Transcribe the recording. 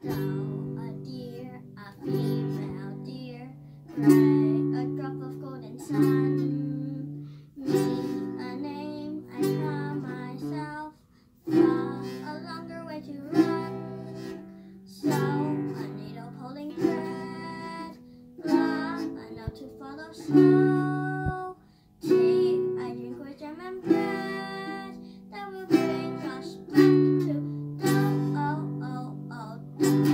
Doe, a deer, a female deer. Gray, a drop of golden sun. Me, a name I call myself. Far, a longer way to run. So, a needle pulling thread. La, a note to follow slow. Tea, I drink with jam and bread. That will bring us back to dough, oh, oh, oh, dough.